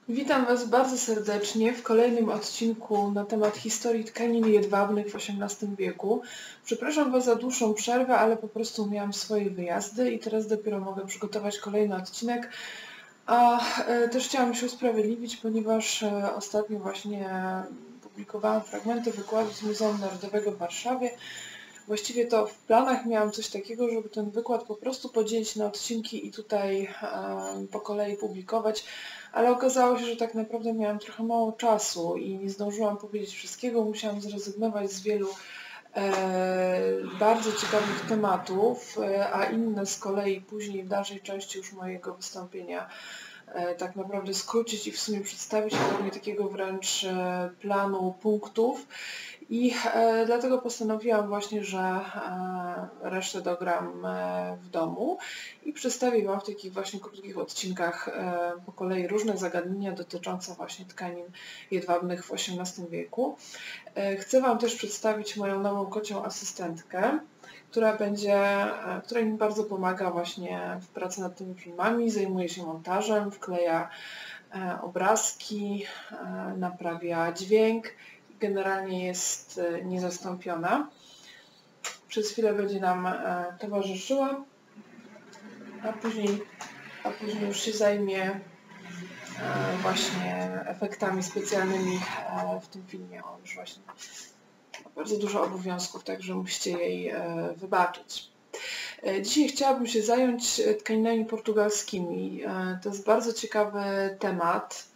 Witam Was bardzo serdecznie w kolejnym odcinku na temat historii tkanin jedwabnych w XVIII wieku. Przepraszam Was za dłuższą przerwę, ale po prostu miałam swoje wyjazdy i teraz dopiero mogę przygotować kolejny odcinek. A też chciałam się usprawiedliwić, ponieważ ostatnio właśnie publikowałam fragmenty wykładu z Muzeum Narodowego w Warszawie. Właściwie to w planach miałam coś takiego, żeby ten wykład po prostu podzielić na odcinki i tutaj po kolei publikować, ale okazało się, że tak naprawdę miałam trochę mało czasu i nie zdążyłam powiedzieć wszystkiego. Musiałam zrezygnować z wielu bardzo ciekawych tematów, a inne z kolei później w dalszej części już mojego wystąpienia tak naprawdę skrócić i w sumie przedstawić w formie takiego wręcz planu punktów. I dlatego postanowiłam właśnie, że resztę dogram w domu i przedstawię Wam w takich właśnie krótkich odcinkach po kolei różne zagadnienia dotyczące właśnie tkanin jedwabnych w XVIII wieku. Chcę Wam też przedstawić moją nową kocią asystentkę, która mi bardzo pomaga właśnie w pracy nad tymi filmami, zajmuje się montażem, wkleja obrazki, naprawia dźwięk. Generalnie jest niezastąpiona. Przez chwilę będzie nam towarzyszyła, a później już się zajmie właśnie efektami specjalnymi w tym filmie. On już właśnie ma bardzo dużo obowiązków, także musicie jej wybaczyć. Dzisiaj chciałabym się zająć tkaninami portugalskimi. To jest bardzo ciekawy temat.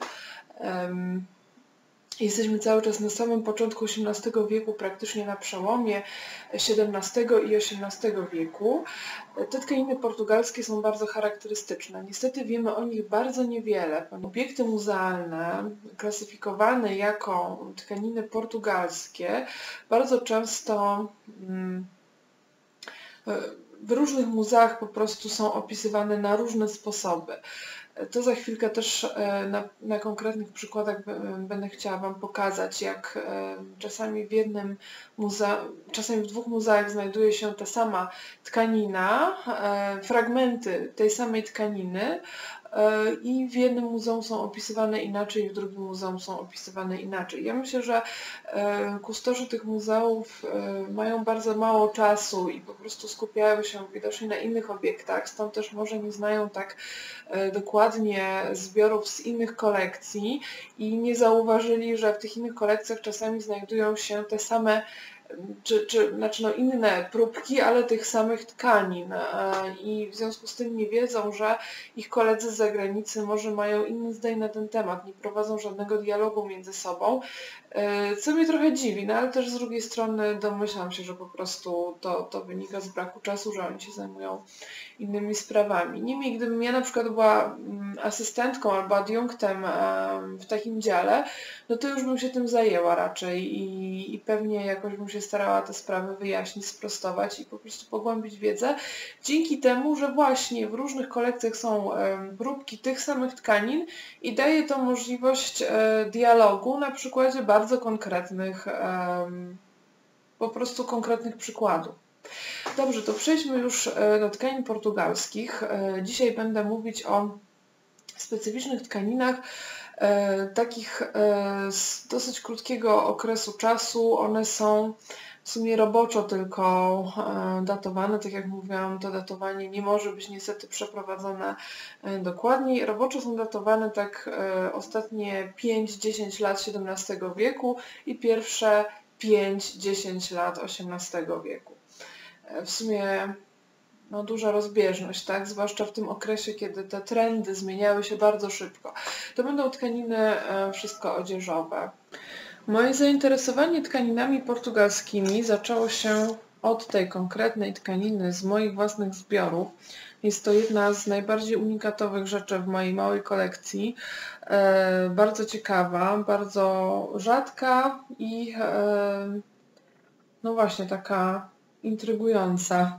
Jesteśmy cały czas na samym początku XVIII wieku, praktycznie na przełomie XVII i XVIII wieku. Te tkaniny portugalskie są bardzo charakterystyczne. Niestety wiemy o nich bardzo niewiele. Obiekty muzealne klasyfikowane jako tkaniny portugalskie bardzo często w różnych muzeach po prostu są opisywane na różne sposoby. To za chwilkę też na konkretnych przykładach będę chciała Wam pokazać, jak czasami czasami w dwóch muzeach znajduje się ta sama tkanina, fragmenty tej samej tkaniny i w jednym muzeum są opisywane inaczej, w drugim muzeum są opisywane inaczej. Ja myślę, że kustosze tych muzeów mają bardzo mało czasu i po prostu skupiają się widocznie na innych obiektach, stąd też może nie znają tak dokładnie zbiorów z innych kolekcji i nie zauważyli, że w tych innych kolekcjach czasami znajdują się te same inne próbki, ale tych samych tkanin i w związku z tym nie wiedzą, że ich koledzy z zagranicy może mają inne zdanie na ten temat, nie prowadzą żadnego dialogu między sobą, co mnie trochę dziwi, no ale też z drugiej strony domyślam się, że po prostu to wynika z braku czasu, że oni się zajmują innymi sprawami. Niemniej gdybym ja na przykład była asystentką albo adiunktem w takim dziale, no to już bym się tym zajęła raczej i pewnie jakoś bym się starała te sprawy wyjaśnić, sprostować i po prostu pogłębić wiedzę. Dzięki temu, że właśnie w różnych kolekcjach są próbki tych samych tkanin i daje to możliwość dialogu na przykładzie bardzo konkretnych, po prostu konkretnych przykładów. Dobrze, to przejdźmy już do tkanin portugalskich. Dzisiaj będę mówić o specyficznych tkaninach, takich z dosyć krótkiego okresu czasu. One są w sumie roboczo tylko datowane. Tak jak mówiłam, to datowanie nie może być niestety przeprowadzone dokładniej. Roboczo są datowane tak ostatnie 5-10 lat XVII wieku i pierwsze 5-10 lat XVIII wieku. W sumie duża rozbieżność, tak? Zwłaszcza w tym okresie, kiedy te trendy zmieniały się bardzo szybko. To będą tkaniny wszystko odzieżowe. Moje zainteresowanie tkaninami portugalskimi zaczęło się od tej konkretnej tkaniny z moich własnych zbiorów. Jest to jedna z najbardziej unikatowych rzeczy w mojej małej kolekcji. Bardzo ciekawa, bardzo rzadka i no właśnie taka intrygująca.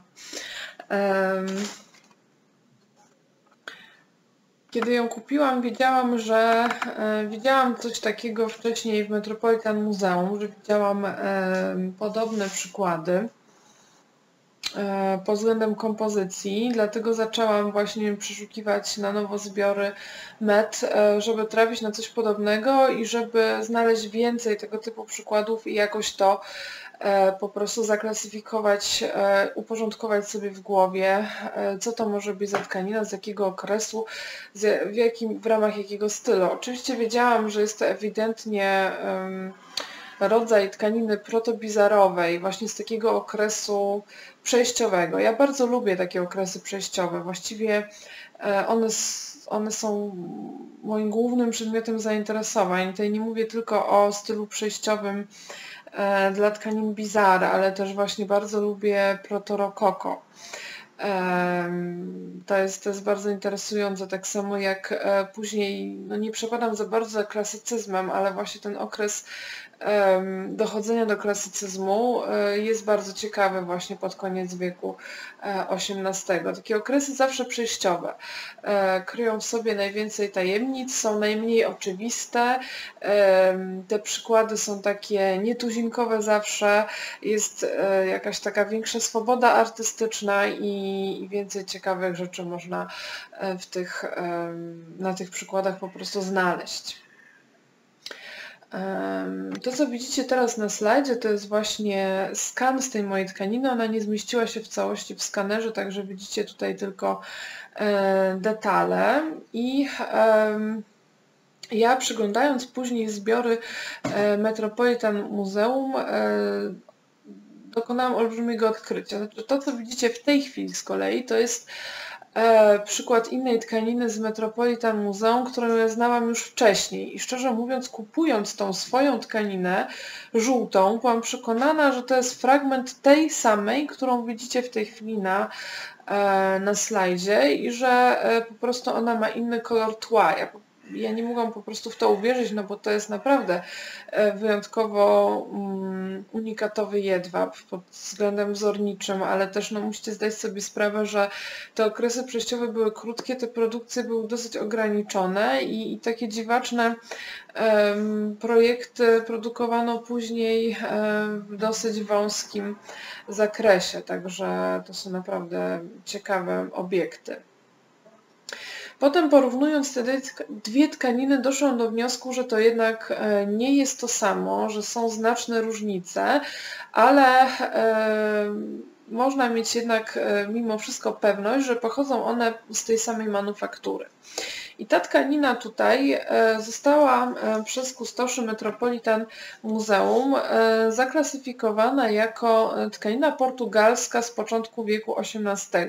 Kiedy ją kupiłam, widziałam coś takiego wcześniej w Metropolitan Museum, że widziałam podobne przykłady. pod względem kompozycji, dlatego zaczęłam właśnie przeszukiwać na nowo zbiory MET, żeby trafić na coś podobnego i żeby znaleźć więcej tego typu przykładów i jakoś to po prostu zaklasyfikować, uporządkować sobie w głowie, co to może być za tkanina, z jakiego okresu, w ramach jakiego stylu. Oczywiście wiedziałam, że jest to ewidentnie rodzaj tkaniny protobizarowej, właśnie z takiego okresu przejściowego. Ja bardzo lubię takie okresy przejściowe. Właściwie one są moim głównym przedmiotem zainteresowań. Tutaj nie mówię tylko o stylu przejściowym dla tkanin bizar, ale też właśnie bardzo lubię proto-rokoko. To jest bardzo interesujące, tak samo jak później, no nie przepadam za bardzo za klasycyzmem, ale właśnie ten okres dochodzenia do klasycyzmu jest bardzo ciekawy właśnie pod koniec wieku XVIII. Takie okresy zawsze przejściowe. Kryją w sobie najwięcej tajemnic, są najmniej oczywiste, te przykłady są takie nietuzinkowe zawsze, jest jakaś taka większa swoboda artystyczna i więcej ciekawych rzeczy można na tych przykładach po prostu znaleźć. To, co widzicie teraz na slajdzie, to jest właśnie skan z tej mojej tkaniny. Ona nie zmieściła się w całości w skanerze, także widzicie tutaj tylko detale. I ja, przyglądając później zbiory Metropolitan Muzeum, dokonałam olbrzymiego odkrycia. Znaczy, to, co widzicie w tej chwili z kolei, to jest przykład innej tkaniny z Metropolitan Muzeum, którą ja znałam już wcześniej. I szczerze mówiąc, kupując tą swoją tkaninę żółtą, byłam przekonana, że to jest fragment tej samej, którą widzicie w tej chwili na slajdzie i że po prostu ona ma inny kolor tła. Ja nie mogłam po prostu w to uwierzyć, no bo to jest naprawdę wyjątkowo unikatowy jedwab pod względem wzorniczym, ale też no, musicie zdać sobie sprawę, że te okresy przejściowe były krótkie, te produkcje były dosyć ograniczone i takie dziwaczne projekty produkowano później w dosyć wąskim zakresie, także to są naprawdę ciekawe obiekty. Potem porównując te dwie tkaniny doszłam do wniosku, że to jednak nie jest to samo, że są znaczne różnice, ale można mieć jednak mimo wszystko pewność, że pochodzą one z tej samej manufaktury. I ta tkanina tutaj została przez kustoszy Metropolitan Muzeum zaklasyfikowana jako tkanina portugalska z początku wieku XVIII.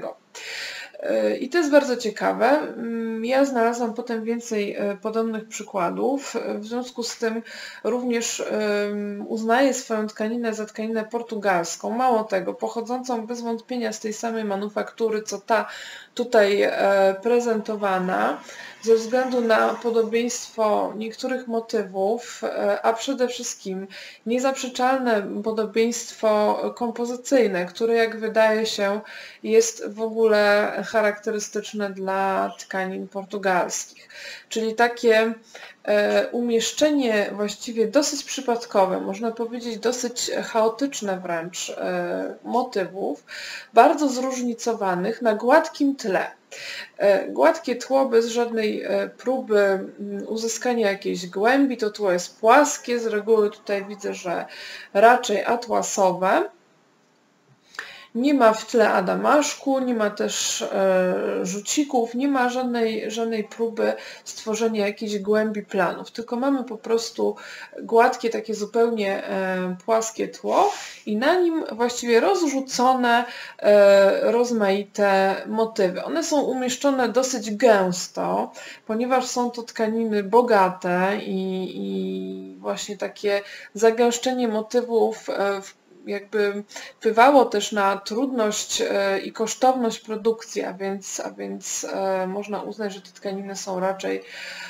I to jest bardzo ciekawe. Ja znalazłam potem więcej podobnych przykładów. W związku z tym również uznaję swoją tkaninę za tkaninę portugalską. Mało tego, pochodzącą bez wątpienia z tej samej manufaktury, co ta tutaj prezentowana, ze względu na podobieństwo niektórych motywów, a przede wszystkim niezaprzeczalne podobieństwo kompozycyjne, które jak wydaje się jest w ogóle charakterystyczne dla tkanin portugalskich. Czyli takie umieszczenie właściwie dosyć przypadkowe, można powiedzieć dosyć chaotyczne wręcz motywów, bardzo zróżnicowanych na gładkim tle. Gładkie tło bez żadnej próby uzyskania jakiejś głębi, to tło jest płaskie, z reguły tutaj widzę, że raczej atłasowe. Nie ma w tle adamaszku, nie ma też rzucików, nie ma żadnej próby stworzenia jakiejś głębi planów, tylko mamy po prostu gładkie, takie zupełnie płaskie tło i na nim właściwie rozrzucone rozmaite motywy. One są umieszczone dosyć gęsto, ponieważ są to tkaniny bogate i właśnie takie zagęszczenie motywów jakby wpływało też na trudność i kosztowność produkcji, a więc można uznać, że te tkaniny są raczej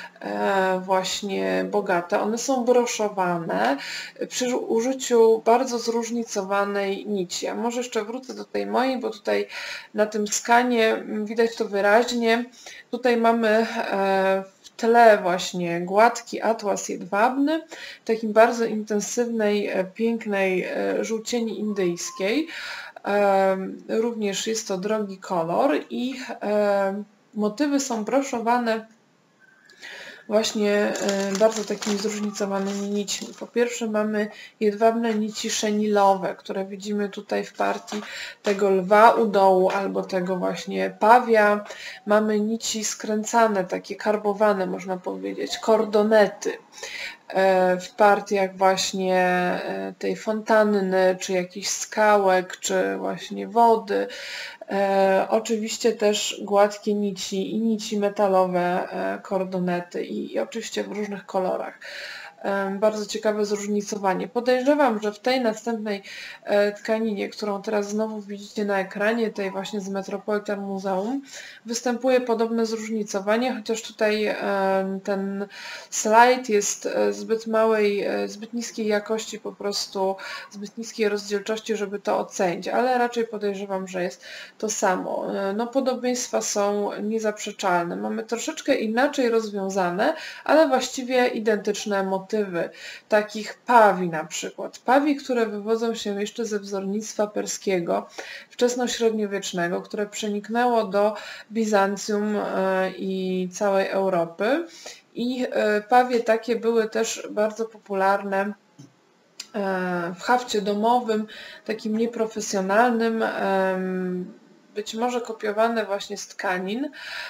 właśnie bogate. One są broszowane przy użyciu bardzo zróżnicowanej nici. Ja może jeszcze wrócę do tej mojej, bo tutaj na tym skanie widać to wyraźnie. Tutaj mamy w tle właśnie gładki atłas jedwabny, takiej bardzo intensywnej, pięknej żółcieni indyjskiej. Również jest to drogi kolor i motywy są broszowane właśnie bardzo takimi zróżnicowanymi nićmi. Po pierwsze mamy jedwabne nici szenilowe, które widzimy tutaj w partii tego lwa u dołu albo tego właśnie pawia. Mamy nici skręcane, takie karbowane można powiedzieć, kordonety w partiach właśnie tej fontanny, czy jakichś skałek, czy właśnie wody. Oczywiście też gładkie nici i nici metalowe, kordonety i oczywiście w różnych kolorach. Bardzo ciekawe zróżnicowanie. Podejrzewam, że w tej następnej tkaninie, którą teraz znowu widzicie na ekranie, tej właśnie z Metropolitan Museum, występuje podobne zróżnicowanie, chociaż tutaj ten slajd jest zbyt niskiej jakości, po prostu zbyt niskiej rozdzielczości, żeby to ocenić, ale raczej podejrzewam, że jest to samo. No, podobieństwa są niezaprzeczalne. Mamy troszeczkę inaczej rozwiązane, ale właściwie identyczne motywy, takich pawi na przykład. Pawi, które wywodzą się jeszcze ze wzornictwa perskiego, wczesnośredniowiecznego, które przeniknęło do Bizancjum i całej Europy. I pawie takie były też bardzo popularne w hafcie domowym, takim nieprofesjonalnym, być może kopiowane właśnie z tkanin,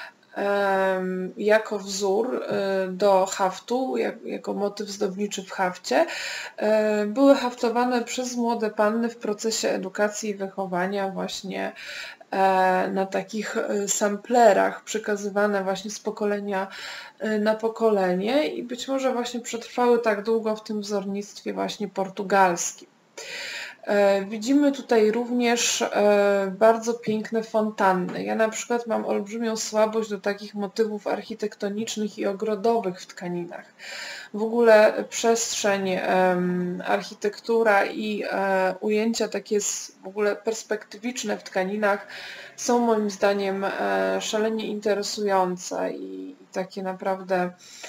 jako wzór do haftu, jako motyw zdobniczy w hafcie. Były haftowane przez młode panny w procesie edukacji i wychowania właśnie na takich samplerach, przekazywane właśnie z pokolenia na pokolenie i być może właśnie przetrwały tak długo w tym wzornictwie właśnie portugalskim. Widzimy tutaj również bardzo piękne fontanny. Ja na przykład mam olbrzymią słabość do takich motywów architektonicznych i ogrodowych w tkaninach. W ogóle przestrzeń, architektura i ujęcia takie w ogóle perspektywiczne w tkaninach są moim zdaniem szalenie interesujące i takie naprawdę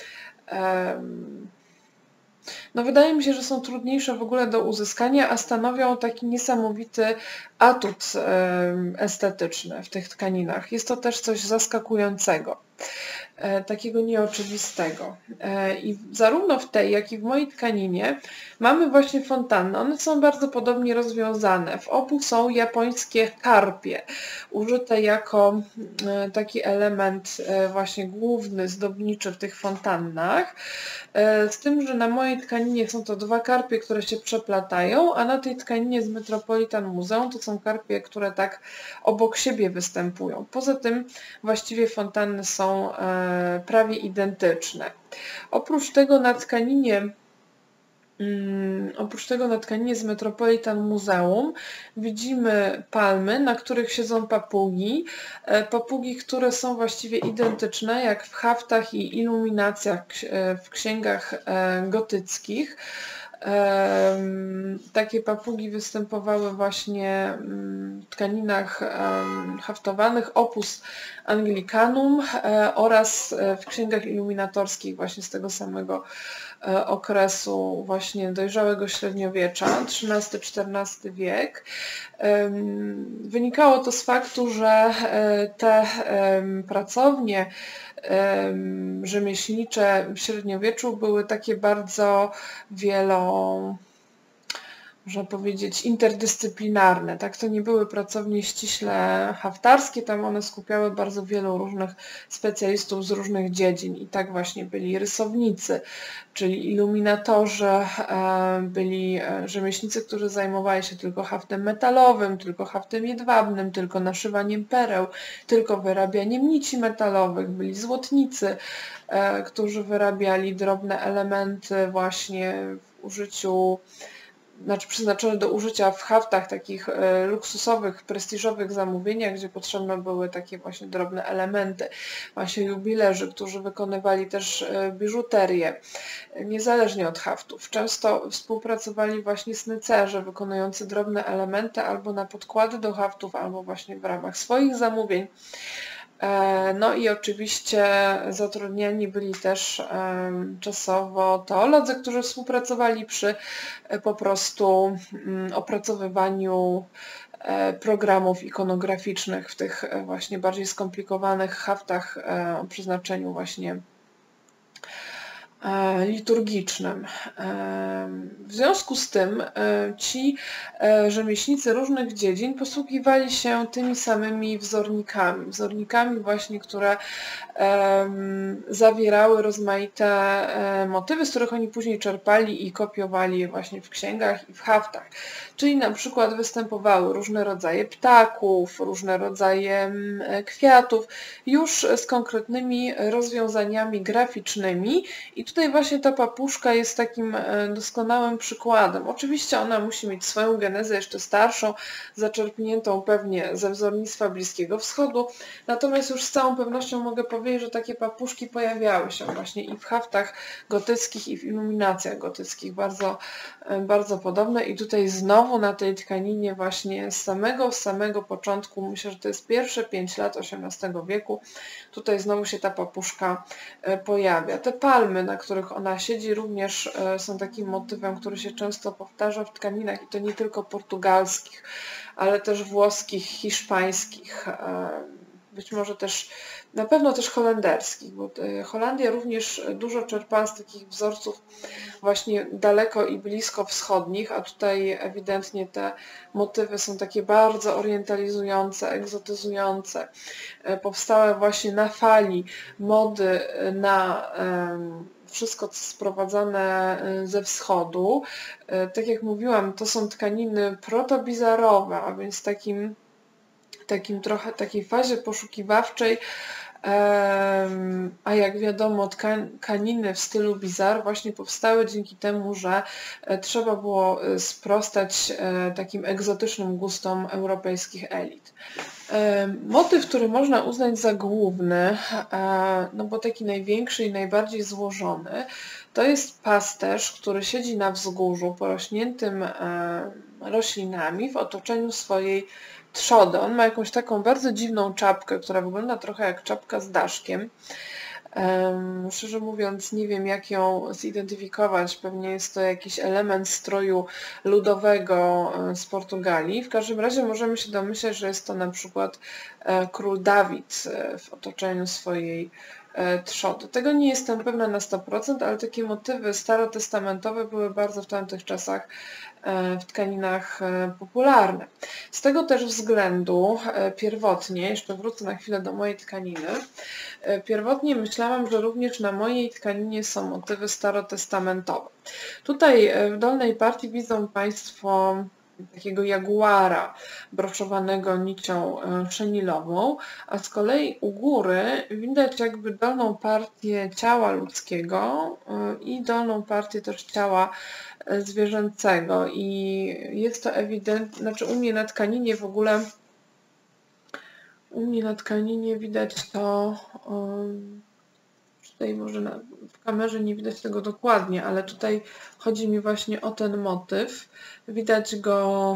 no wydaje mi się, że są trudniejsze w ogóle do uzyskania, a stanowią taki niesamowity atut estetyczny w tych tkaninach. Jest to też coś zaskakującego, takiego nieoczywistego. I zarówno w tej, jak i w mojej tkaninie mamy właśnie fontanny. One są bardzo podobnie rozwiązane. W obu są japońskie karpie, użyte jako taki element właśnie główny, zdobniczy w tych fontannach. Z tym, że na mojej tkaninie są to dwa karpie, które się przeplatają, a na tej tkaninie z Metropolitan Museum to są karpie, które tak obok siebie występują. Poza tym właściwie fontanny są prawie identyczne. Oprócz tego na tkaninie z Metropolitan Museum widzimy palmy, na których siedzą papugi. Papugi, które są właściwie identyczne jak w haftach i iluminacjach w księgach gotyckich. Takie papugi występowały właśnie w tkaninach haftowanych Opus Anglicanum oraz w księgach iluminatorskich właśnie z tego samego okresu właśnie dojrzałego średniowiecza, XIII-XIV wiek. Wynikało to z faktu, że te pracownie rzemieślnicze w średniowieczu były takie bardzo można powiedzieć, interdyscyplinarne. Tak, to nie były pracownie ściśle haftarskie, tam one skupiały bardzo wielu różnych specjalistów z różnych dziedzin i tak właśnie byli rysownicy, czyli iluminatorzy, byli rzemieślnicy, którzy zajmowali się tylko haftem metalowym, tylko haftem jedwabnym, tylko naszywaniem pereł, tylko wyrabianiem nici metalowych, byli złotnicy, którzy wyrabiali drobne elementy właśnie w użyciu, przeznaczone do użycia w haftach, takich luksusowych, prestiżowych zamówieniach, gdzie potrzebne były takie właśnie drobne elementy. Właśnie jubilerzy, którzy wykonywali też biżuterię, niezależnie od haftów. Często współpracowali właśnie snycerze, wykonujący drobne elementy albo na podkłady do haftów, albo właśnie w ramach swoich zamówień. No i oczywiście zatrudniani byli też czasowo teolodzy, którzy współpracowali przy po prostu opracowywaniu programów ikonograficznych w tych właśnie bardziej skomplikowanych haftach o przeznaczeniu właśnie liturgicznym. W związku z tym ci rzemieślnicy różnych dziedzin posługiwali się tymi samymi wzornikami właśnie, które zawierały rozmaite motywy, z których oni później czerpali i kopiowali je właśnie w księgach i w haftach. Czyli na przykład występowały różne rodzaje ptaków, różne rodzaje kwiatów, już z konkretnymi rozwiązaniami graficznymi. I tutaj właśnie ta papuszka jest takim doskonałym przykładem. Oczywiście ona musi mieć swoją genezę jeszcze starszą, zaczerpniętą pewnie ze wzornictwa Bliskiego Wschodu, natomiast już z całą pewnością mogę powiedzieć, że takie papuszki pojawiały się właśnie i w haftach gotyckich, i w iluminacjach gotyckich, bardzo, bardzo podobne. I tutaj znowu na tej tkaninie właśnie z samego początku, myślę, że to jest pierwsze 5 lat XVIII wieku, tutaj znowu się ta papuszka pojawia. Te palmy, na których ona siedzi, również są takim motywem, który się często powtarza w tkaninach i to nie tylko portugalskich, ale też włoskich, hiszpańskich, być może też, na pewno też holenderskich, bo Holandia również dużo czerpała z takich wzorców właśnie daleko i blisko wschodnich, a tutaj ewidentnie te motywy są takie bardzo orientalizujące, egzotyzujące. Powstałe właśnie na fali mody na wszystko sprowadzane ze wschodu. Tak jak mówiłam, to są tkaniny protobizarowe, a więc takiej fazie poszukiwawczej, a jak wiadomo tkaniny w stylu bizar właśnie powstały dzięki temu, że trzeba było sprostać takim egzotycznym gustom europejskich elit. Motyw, który można uznać za główny, no bo taki największy i najbardziej złożony, to jest pasterz, który siedzi na wzgórzu porośniętym roślinami w otoczeniu swojej trzody. On ma jakąś taką bardzo dziwną czapkę, która wygląda trochę jak czapka z daszkiem. Szczerze mówiąc, nie wiem, jak ją zidentyfikować. Pewnie jest to jakiś element stroju ludowego z Portugalii. W każdym razie możemy się domyśleć, że jest to na przykład król Dawid w otoczeniu swojej trzody. Tego nie jestem pewna na 100%, ale takie motywy starotestamentowe były bardzo w tamtych czasach w tkaninach popularne. Z tego też względu pierwotnie, jeszcze wrócę na chwilę do mojej tkaniny, pierwotnie myślałam, że również na mojej tkaninie są motywy starotestamentowe. Tutaj w dolnej partii widzą Państwo takiego jaguara broszowanego nicią szenilową, a z kolei u góry widać jakby dolną partię ciała ludzkiego i dolną partię też ciała zwierzęcego i jest to ewidentne, znaczy u mnie na tkaninie w ogóle, widać to, tutaj może w kamerze nie widać tego dokładnie, ale tutaj chodzi mi właśnie o ten motyw. Widać go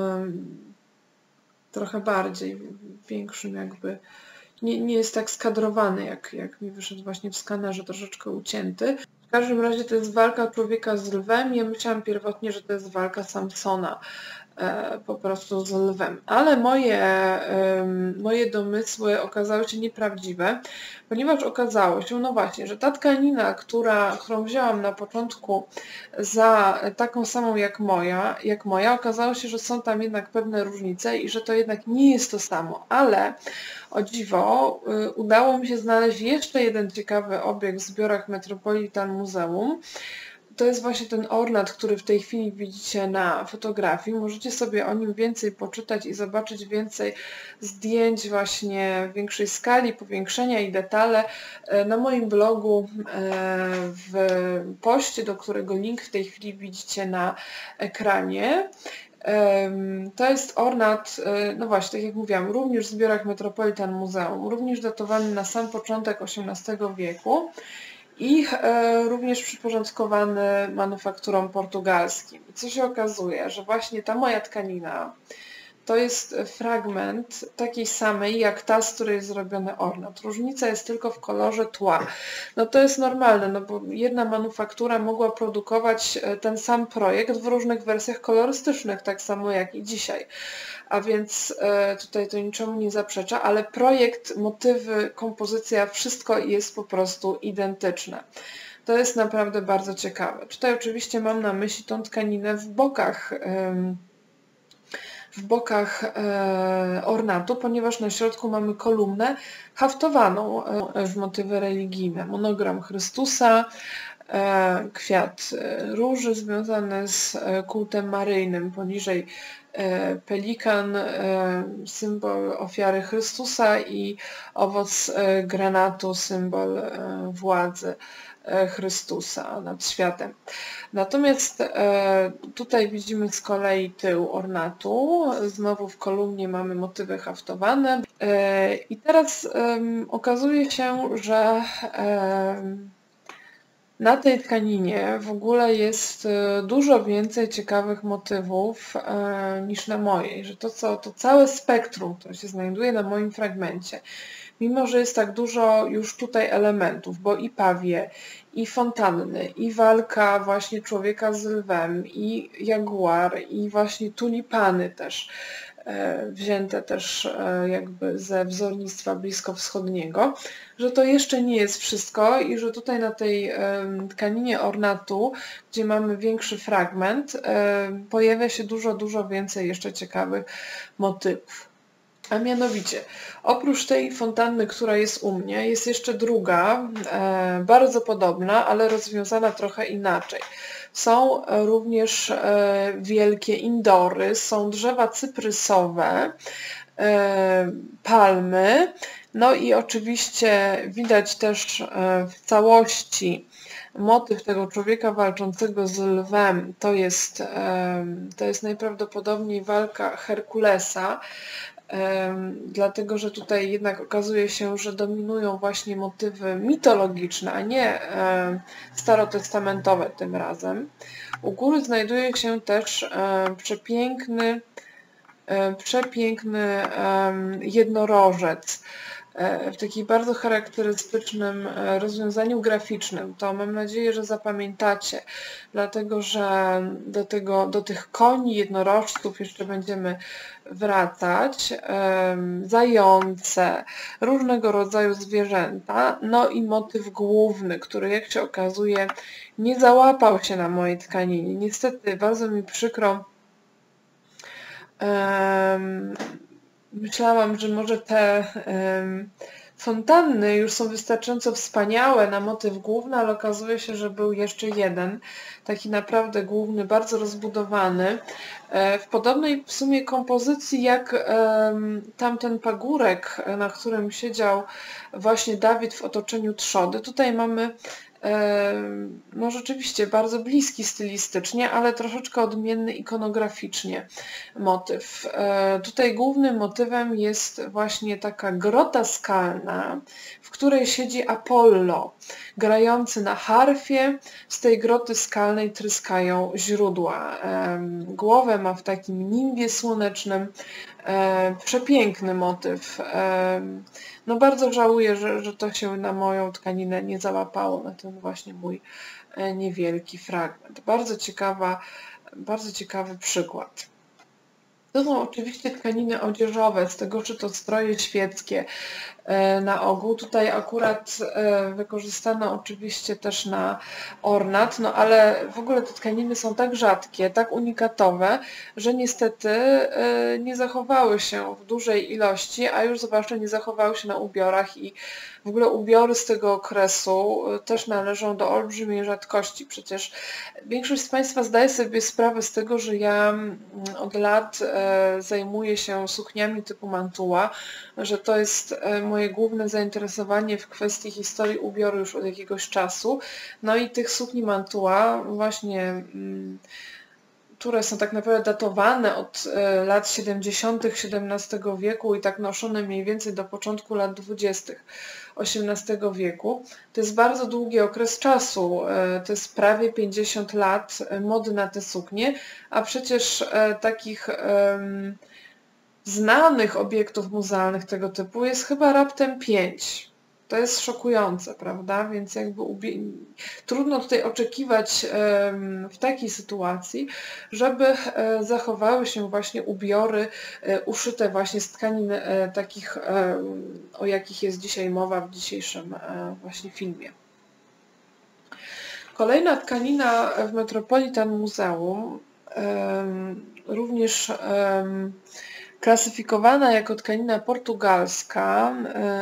trochę bardziej, większym jakby, nie jest tak skadrowany, jak mi wyszedł właśnie w skanerze, troszeczkę ucięty. W każdym razie to jest walka człowieka z lwem. Ja myślałam pierwotnie, że to jest walka Samsona po prostu z lwem. Ale moje domysły okazały się nieprawdziwe, ponieważ okazało się, no właśnie, że ta tkanina, którą wzięłam na początku za taką samą jak moja, okazało się, że są tam jednak pewne różnice i że to jednak nie jest to samo, ale o dziwo udało mi się znaleźć jeszcze jeden ciekawy obiekt w zbiorach Metropolitan Muzeum. To jest właśnie ten ornat, który w tej chwili widzicie na fotografii. Możecie sobie o nim więcej poczytać i zobaczyć więcej zdjęć właśnie w większej skali, powiększenia i detale na moim blogu w poście, do którego link w tej chwili widzicie na ekranie. To jest ornat, no właśnie, tak jak mówiłam, również w zbiorach Metropolitan Muzeum, również datowany na sam początek XVIII wieku i również przyporządkowany manufakturom portugalskim. I co się okazuje, że właśnie ta moja tkanina to jest fragment takiej samej jak ta, z której jest zrobiony ornat. Różnica jest tylko w kolorze tła. No to jest normalne, no bo jedna manufaktura mogła produkować ten sam projekt w różnych wersjach kolorystycznych, tak samo jak i dzisiaj. A więc tutaj to niczemu nie zaprzecza, ale projekt, motywy, kompozycja, wszystko jest po prostu identyczne. To jest naprawdę bardzo ciekawe. Tutaj oczywiście mam na myśli tą tkaninę w bokach ornatu, ponieważ na środku mamy kolumnę haftowaną w motywy religijne. Monogram Chrystusa, kwiat róży związany z kultem maryjnym, poniżej pelikan, symbol ofiary Chrystusa i owoc granatu, symbol władzy Chrystusa nad światem. Natomiast tutaj widzimy z kolei tył ornatu. Znowu w kolumnie mamy motywy haftowane. I teraz okazuje się, że na tej tkaninie w ogóle jest dużo więcej ciekawych motywów niż na mojej, że to całe spektrum, które się znajduje na moim fragmencie, mimo że jest tak dużo już tutaj elementów, bo i pawie, i fontanny, i walka właśnie człowieka z lwem, i jaguar, i właśnie tulipany też, wzięte też jakby ze wzornictwa bliskowschodniego, że to jeszcze nie jest wszystko i że tutaj na tej tkaninie ornatu, gdzie mamy większy fragment, pojawia się dużo więcej jeszcze ciekawych motywów. A mianowicie, oprócz tej fontanny, która jest u mnie, jest jeszcze druga, bardzo podobna, ale rozwiązana trochę inaczej. Są również wielkie indory, są drzewa cyprysowe, palmy, no i oczywiście widać też w całości motyw tego człowieka walczącego z lwem. To jest najprawdopodobniej walka Herkulesa, dlatego że tutaj jednak okazuje się, że dominują właśnie motywy mitologiczne, a nie starotestamentowe tym razem. U góry znajduje się też przepiękny jednorożec w takim bardzo charakterystycznym rozwiązaniu graficznym. To mam nadzieję, że zapamiętacie, dlatego że do tych koni, jednorożców jeszcze będziemy wracać, zające, różnego rodzaju zwierzęta, no i motyw główny, który jak się okazuje nie załapał się na mojej tkaninie. Niestety, bardzo mi przykro, myślałam, że może te fontanny już są wystarczająco wspaniałe na motyw główny, ale okazuje się, że był jeszcze jeden, taki naprawdę główny, bardzo rozbudowany, w podobnej w sumie kompozycji jak tamten pagórek, na którym siedział właśnie Dawid w otoczeniu trzody. Tutaj mamy no rzeczywiście bardzo bliski stylistycznie, ale troszeczkę odmienny ikonograficznie motyw. Tutaj głównym motywem jest właśnie taka grota skalna, w której siedzi Apollo, grający na harfie. Z tej groty skalnej tryskają źródła. Głowę ma w takim nimbie słonecznym. Przepiękny motyw. No bardzo żałuję, że to się na moją tkaninę nie załapało, na ten właśnie mój niewielki fragment. Bardzo ciekawy przykład. To są oczywiście tkaniny odzieżowe, z tego czy to stroje świeckie na ogół. Tutaj akurat wykorzystano oczywiście też na ornat, no ale w ogóle te tkaniny są tak rzadkie, tak unikatowe, że niestety nie zachowały się w dużej ilości, a już zwłaszcza nie zachowały się na ubiorach i w ogóle ubiory z tego okresu też należą do olbrzymiej rzadkości. Przecież większość z Państwa zdaje sobie sprawę z tego, że ja od lat zajmuję się sukniami typu mantua, że to jest moje główne zainteresowanie w kwestii historii ubioru już od jakiegoś czasu. No i tych sukni mantua właśnie, które są tak naprawdę datowane od lat 70. XVII wieku i tak noszone mniej więcej do początku lat 20. XVIII wieku. To jest bardzo długi okres czasu, to jest prawie 50 lat mody na te suknie, a przecież takich znanych obiektów muzealnych tego typu jest chyba raptem 5. To jest szokujące, prawda? Więc jakby trudno tutaj oczekiwać w takiej sytuacji, żeby zachowały się właśnie ubiory uszyte właśnie z tkanin takich, o jakich jest dzisiaj mowa w dzisiejszym właśnie filmie. Kolejna tkanina w Metropolitan Muzeum, również klasyfikowana jako tkanina portugalska,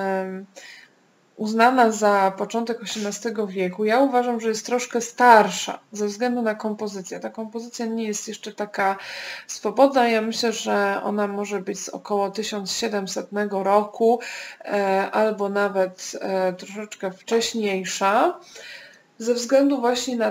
uznana za początek XVIII wieku. Ja uważam, że jest troszkę starsza ze względu na kompozycję. Ta kompozycja nie jest jeszcze taka swobodna. Ja myślę, że ona może być z około 1700 roku albo nawet troszeczkę wcześniejsza. Ze względu właśnie na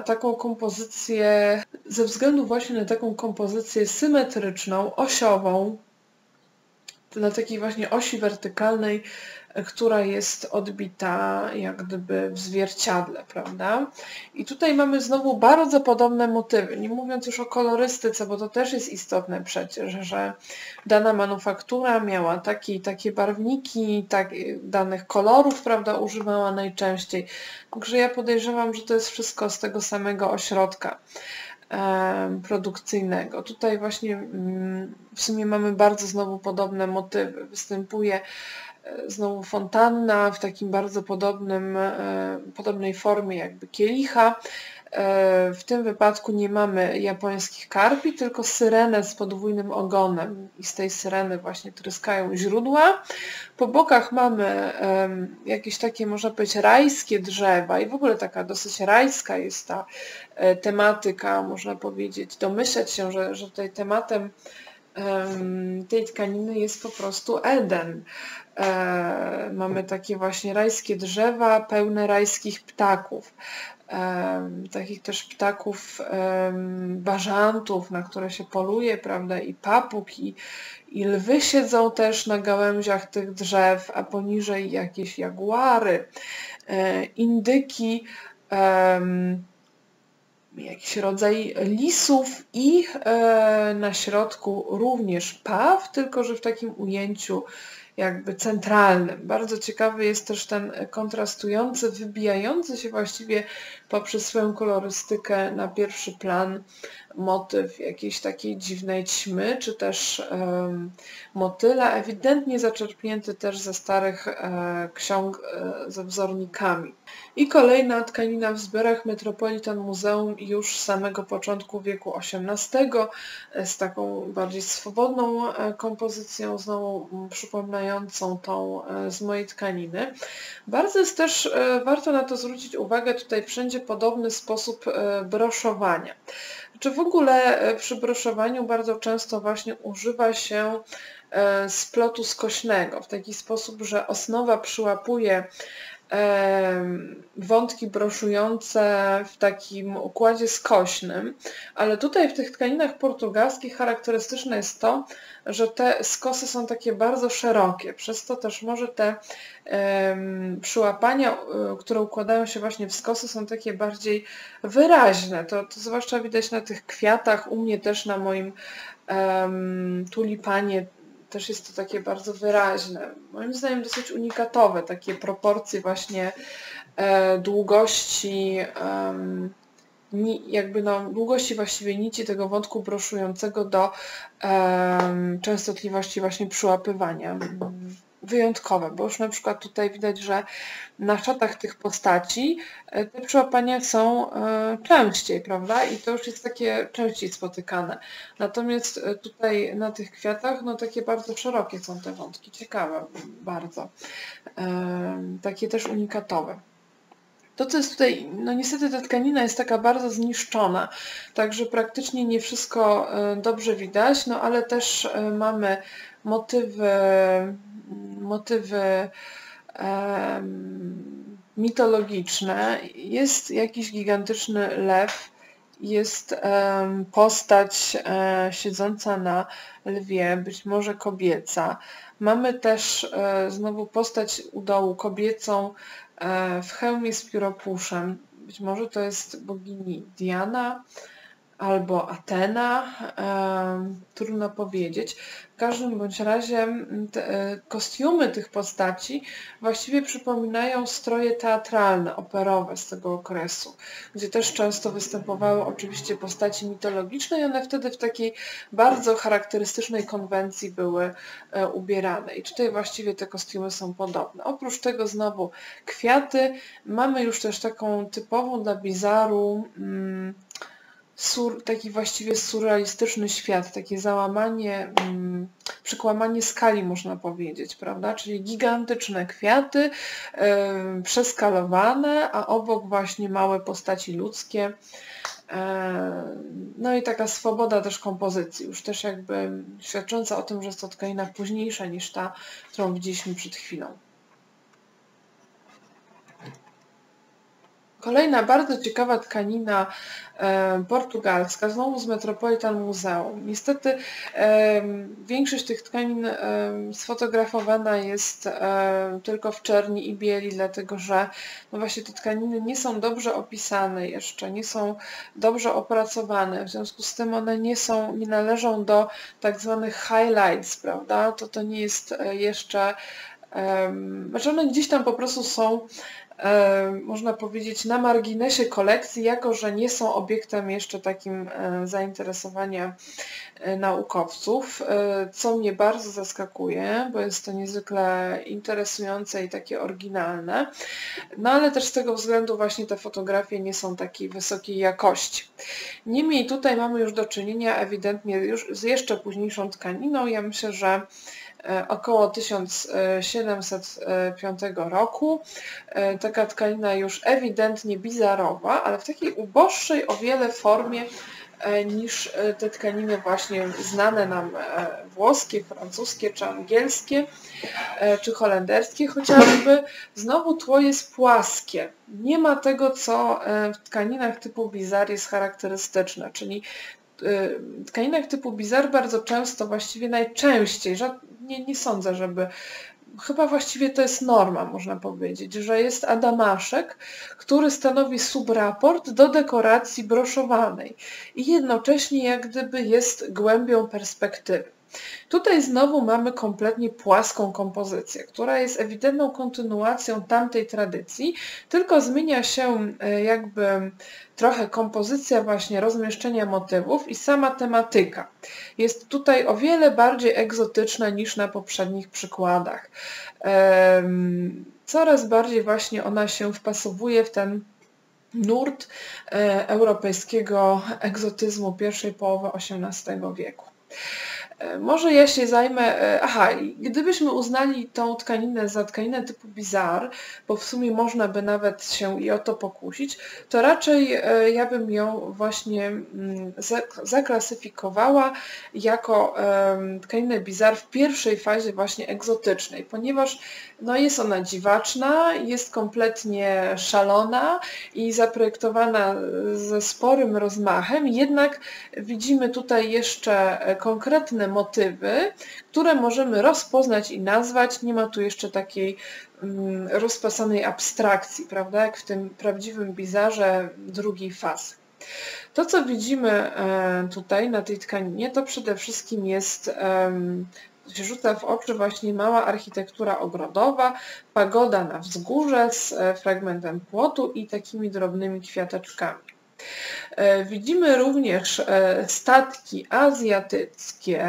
taką kompozycję symetryczną, osiową, na takiej właśnie osi wertykalnej, która jest odbita jak gdyby w zwierciadle, prawda? I tutaj mamy znowu bardzo podobne motywy, nie mówiąc już o kolorystyce, bo to też jest istotne przecież, że dana manufaktura miała takie barwniki, danych kolorów, prawda, używała najczęściej. Także ja podejrzewam, że to jest wszystko z tego samego ośrodka produkcyjnego. Tutaj właśnie w sumie mamy bardzo znowu podobne motywy. Występuje znowu fontanna w takim bardzo podobnej formie jakby kielicha. W tym wypadku nie mamy japońskich karpi, tylko syrenę z podwójnym ogonem i z tej syreny właśnie tryskają źródła. Po bokach mamy jakieś takie, można powiedzieć, rajskie drzewa i w ogóle taka dosyć rajska jest ta tematyka, można powiedzieć, domyślać się, że tutaj tematem tej tkaniny jest po prostu Eden. Mamy takie właśnie rajskie drzewa pełne rajskich ptaków. Takich też ptaków bażantów, na które się poluje, prawda, i papug, i lwy siedzą też na gałęziach tych drzew, a poniżej jakieś jaguary, indyki, jakiś rodzaj lisów i na środku również paw, tylko że w takim ujęciu jakby centralnym. Bardzo ciekawy jest też ten kontrastujący, wybijający się właściwie poprzez swoją kolorystykę na pierwszy plan motyw jakiejś takiej dziwnej ćmy, czy też motyla, ewidentnie zaczerpnięty też ze starych ksiąg ze wzornikami. I kolejna tkanina w zbiorach Metropolitan Muzeum już z samego początku wieku XVIII, z taką bardziej swobodną kompozycją, znowu przypominającą tą z mojej tkaniny. Bardzo jest też, warto na to zwrócić uwagę, tutaj wszędzie podobny sposób broszowania. Czy w ogóle przy broszowaniu bardzo często właśnie używa się splotu skośnego w taki sposób, że osnowa przyłapuje wątki broszujące w takim układzie skośnym, ale tutaj w tych tkaninach portugalskich charakterystyczne jest to, że te skosy są takie bardzo szerokie, przez to też może te przyłapania, które układają się właśnie w skosy, są takie bardziej wyraźne. To zwłaszcza widać na tych kwiatach, u mnie też na moim tulipanie też jest to takie bardzo wyraźne. Moim zdaniem dosyć unikatowe, takie proporcje właśnie długości, długości właściwie nici tego wątku broszującego do częstotliwości właśnie przyłapywania. Wyjątkowe, bo już na przykład tutaj widać, że na szatach tych postaci te przyłapania są częściej, prawda? I to już jest takie częściej spotykane. Natomiast tutaj na tych kwiatach, no takie bardzo szerokie są te wątki, ciekawe bardzo. Takie też unikatowe. To, co jest tutaj, no niestety ta tkanina jest taka bardzo zniszczona, także praktycznie nie wszystko dobrze widać, no ale też mamy motywy mitologiczne. Jest jakiś gigantyczny lew, jest postać siedząca na lwie, być może kobieca. Mamy też znowu postać u dołu kobiecą w hełmie z pióropuszem. Być może to jest bogini Diana. albo Atena, trudno powiedzieć. W każdym bądź razie kostiumy tych postaci właściwie przypominają stroje teatralne, operowe z tego okresu, gdzie też często występowały oczywiście postaci mitologiczne i one wtedy w takiej bardzo charakterystycznej konwencji były ubierane. I tutaj właściwie te kostiumy są podobne. Oprócz tego znowu kwiaty. Mamy już też taką typową dla Bizaru taki właściwie surrealistyczny świat, takie załamanie, przekłamanie skali można powiedzieć, prawda? Czyli gigantyczne kwiaty, przeskalowane, a obok właśnie małe postaci ludzkie. No i taka swoboda też kompozycji, już też jakby świadcząca o tym, że jest to tkanina późniejsza niż ta, którą widzieliśmy przed chwilą. Kolejna bardzo ciekawa tkanina portugalska, znowu z Metropolitan Muzeum. Niestety większość tych tkanin sfotografowana jest tylko w czerni i bieli, dlatego że no właśnie te tkaniny nie są dobrze opisane jeszcze, nie są dobrze opracowane, w związku z tym one nie należą do tak zwanych highlights, prawda? To nie jest jeszcze, znaczy one gdzieś tam po prostu są, można powiedzieć, na marginesie kolekcji, jako że nie są obiektem jeszcze takim zainteresowania naukowców, co mnie bardzo zaskakuje, bo jest to niezwykle interesujące i takie oryginalne, no ale też z tego względu właśnie te fotografie nie są takiej wysokiej jakości. Niemniej tutaj mamy już do czynienia ewidentnie już z jeszcze późniejszą tkaniną. Ja myślę, że około 1705 roku. Taka tkanina już ewidentnie bizarowa, ale w takiej uboższej o wiele formie niż te tkaniny właśnie znane nam włoskie, francuskie czy angielskie, czy holenderskie chociażby. Znowu tło jest płaskie. Nie ma tego, co w tkaninach typu bizar jest charakterystyczne, czyli w tkaninach typu bizar bardzo często, właściwie najczęściej, nie sądzę, żeby, chyba właściwie to jest norma, można powiedzieć, że jest adamaszek, który stanowi subraport do dekoracji broszowanej i jednocześnie jak gdyby jest głębią perspektywy. Tutaj znowu mamy kompletnie płaską kompozycję, która jest ewidentną kontynuacją tamtej tradycji, tylko zmienia się jakby trochę kompozycja właśnie rozmieszczenia motywów i sama tematyka. Jest tutaj o wiele bardziej egzotyczna niż na poprzednich przykładach. Coraz bardziej właśnie ona się wpasowuje w ten nurt europejskiego egzotyzmu pierwszej połowy XVIII wieku. Może ja się zajmę, gdybyśmy uznali tą tkaninę za tkaninę typu bizar, bo w sumie można by nawet się i o to pokusić, to raczej ja bym ją właśnie zaklasyfikowała jako tkaninę bizar w pierwszej fazie właśnie egzotycznej, ponieważ no, jest ona dziwaczna, jest kompletnie szalona i zaprojektowana ze sporym rozmachem, jednak widzimy tutaj jeszcze konkretne motywy, które możemy rozpoznać i nazwać. Nie ma tu jeszcze takiej rozpasanej abstrakcji, prawda, jak w tym prawdziwym bizarze drugiej fazy. To, co widzimy tutaj na tej tkaninie, to przede wszystkim jest, się rzuca w oczy właśnie mała architektura ogrodowa, pagoda na wzgórze z fragmentem płotu i takimi drobnymi kwiateczkami. Widzimy również statki azjatyckie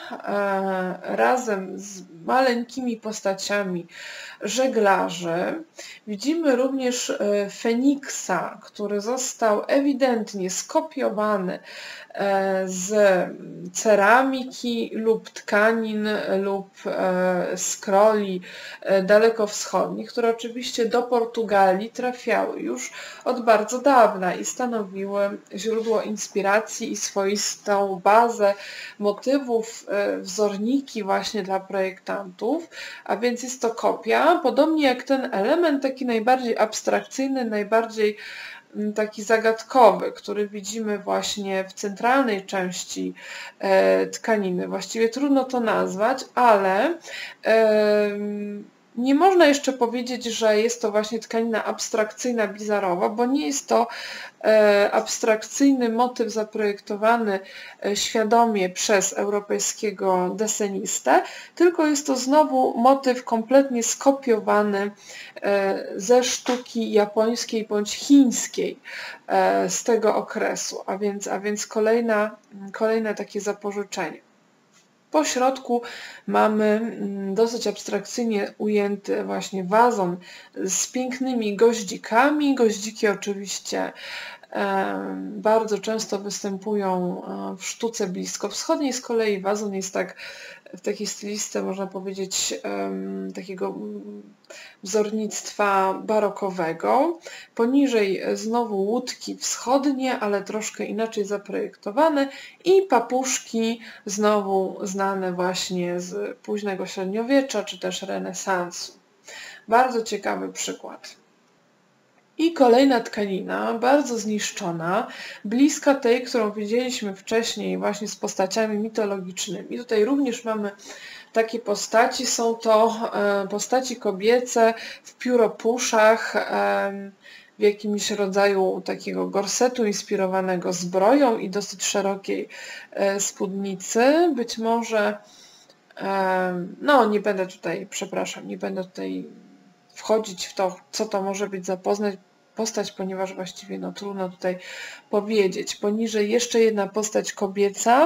razem z maleńkimi postaciami żeglarzy. Widzimy również Feniksa, który został ewidentnie skopiowany z ceramiki lub tkanin lub skroli dalekowschodnich, które oczywiście do Portugalii trafiały już od bardzo dawna i stanowiły źródło inspiracji i swoistą bazę motywów, wzorniki właśnie dla projektantów, a więc jest to kopia, podobnie jak ten element taki najbardziej abstrakcyjny, najbardziej taki zagadkowy, który widzimy właśnie w centralnej części tkaniny. Właściwie trudno to nazwać, ale Nie można jeszcze powiedzieć, że jest to właśnie tkanina abstrakcyjna, bizarowa, bo nie jest to abstrakcyjny motyw zaprojektowany świadomie przez europejskiego desenistę, tylko jest to znowu motyw kompletnie skopiowany ze sztuki japońskiej bądź chińskiej z tego okresu, a więc kolejne takie zapożyczenie. Po środku mamy dosyć abstrakcyjnie ujęty właśnie wazon z pięknymi goździkami. Goździki oczywiście bardzo często występują w sztuce bliskowschodniej, z kolei wazon jest w takiej stylistyce, można powiedzieć, takiego wzornictwa barokowego. Poniżej znowu łódki wschodnie, ale troszkę inaczej zaprojektowane i papuszki znowu znane właśnie z późnego średniowiecza czy też renesansu. Bardzo ciekawy przykład. I kolejna tkanina, bardzo zniszczona, bliska tej, którą widzieliśmy wcześniej właśnie z postaciami mitologicznymi. Tutaj również mamy takie postaci, są to postaci kobiece w pióropuszach, w jakimś rodzaju takiego gorsetu inspirowanego zbroją i dosyć szerokiej spódnicy. Być może, no nie będę tutaj wchodzić w to, co to może być za postać, ponieważ właściwie no, trudno tutaj powiedzieć. Poniżej jeszcze jedna postać kobieca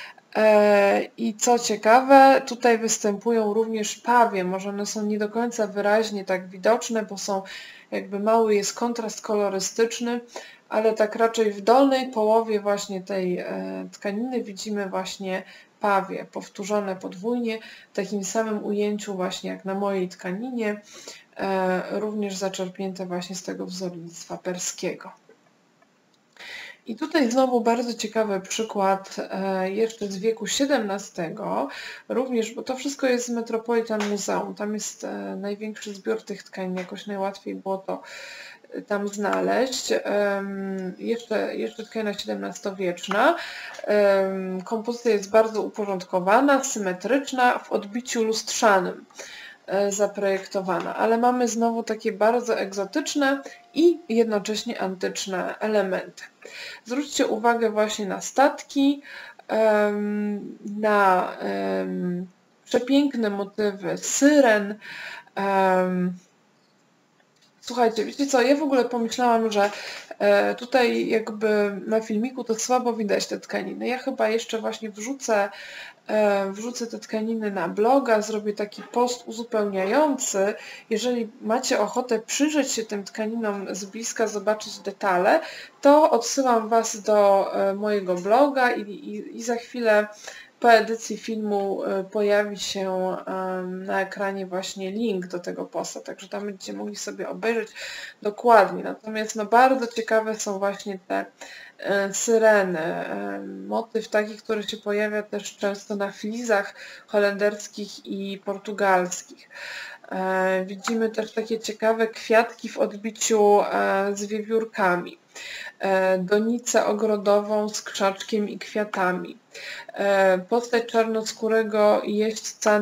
i co ciekawe, tutaj występują również pawie. Może one są nie do końca wyraźnie tak widoczne, bo są jakby mały jest kontrast kolorystyczny, ale tak raczej w dolnej połowie właśnie tej tkaniny widzimy właśnie pawie, powtórzone podwójnie, w takim samym ujęciu właśnie jak na mojej tkaninie, również zaczerpnięte właśnie z tego wzornictwa perskiego. I tutaj znowu bardzo ciekawy przykład jeszcze z wieku XVII, również, bo to wszystko jest z Metropolitan Muzeum, tam jest największy zbiór tych tkanin, jakoś najłatwiej było to tam znaleźć. Jeszcze tkanina XVII-wieczna. Kompozycja jest bardzo uporządkowana, symetryczna, w odbiciu lustrzanym zaprojektowana, ale mamy znowu takie bardzo egzotyczne i jednocześnie antyczne elementy. Zwróćcie uwagę właśnie na statki, na przepiękne motywy syren. Słuchajcie, wiecie co, ja w ogóle pomyślałam, że tutaj jakby na filmiku to słabo widać te tkaniny. Ja chyba jeszcze właśnie wrzucę te tkaniny na bloga, zrobię taki post uzupełniający. Jeżeli macie ochotę przyjrzeć się tym tkaninom z bliska, zobaczyć detale, to odsyłam Was do mojego bloga i za chwilę po edycji filmu pojawi się na ekranie właśnie link do tego posta, także tam będziecie mogli sobie obejrzeć dokładnie. Natomiast no, bardzo ciekawe są właśnie te syreny, motyw taki, który się pojawia też często na flizach holenderskich i portugalskich. Widzimy też takie ciekawe kwiatki w odbiciu z wiewiórkami. Donicę ogrodową z krzaczkiem i kwiatami. Postać czarnoskórego jeźdźca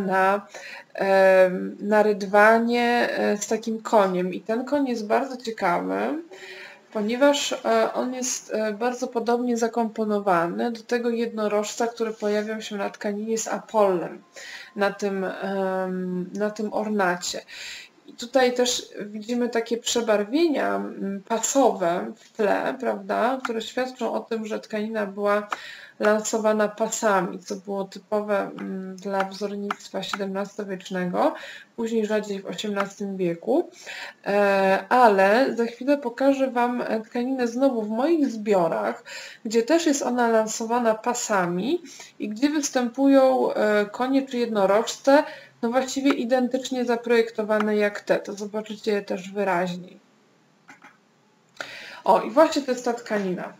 na rydwanie z takim koniem. I ten koń jest bardzo ciekawy, ponieważ on jest bardzo podobnie zakomponowany do tego jednorożca, który pojawiał się na tkaninie z Apollem, na tym ornacie. I tutaj też widzimy takie przebarwienia pasowe w tle, prawda, które świadczą o tym, że tkanina była lansowana pasami, co było typowe dla wzornictwa XVII-wiecznego, później rzadziej w XVIII wieku, ale za chwilę pokażę Wam tkaninę znowu w moich zbiorach, gdzie też jest ona lansowana pasami i gdzie występują konie czy jednorożce, no właściwie identycznie zaprojektowane jak te, to zobaczycie je też wyraźniej. O, i właśnie to jest ta tkanina.